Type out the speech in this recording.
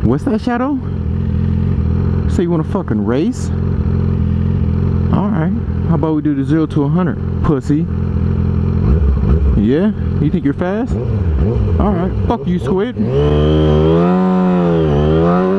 What's that, Shadow? So you want to fucking race? Alright. How about we do the 0 to 100, pussy? Yeah? You think you're fast? Alright. Fuck you, Squid.